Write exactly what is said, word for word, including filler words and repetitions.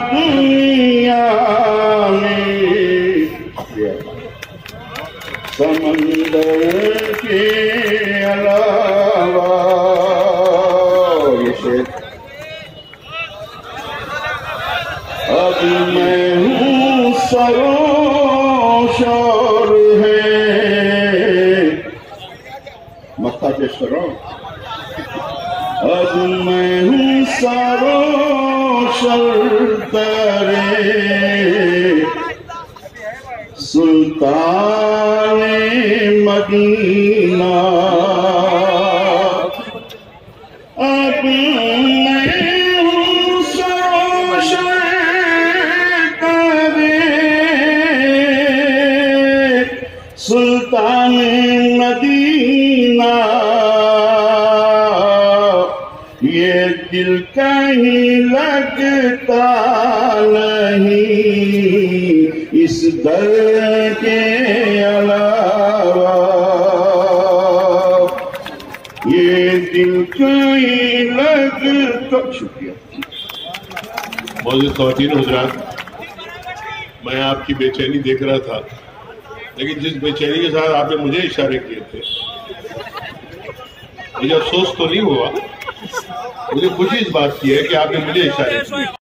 दुनिया में समंदर के अलावा। ये शेर अब मैं हूँ सरोशर है, मक्का पेश कर रहा हूं। अब मैं हूँ सरोशर तरे सुल्तान मदीना। अब मैं हूँ सरोशर तरे सुल्तान मदीना। ये दिल कहीं लगता नहीं इस दर के अलावा। ये दिल कहीं लगता। शुक्रिया। मौजूद ख़वातीन हज़रात, मैं आपकी बेचैनी देख रहा था, लेकिन जिस बेचैनी के साथ आपने मुझे इशारे किए थे, मुझे अफसोस तो नहीं हुआ, मुझे खुशी इस बात की है कि आपने मुझे इशारे किए।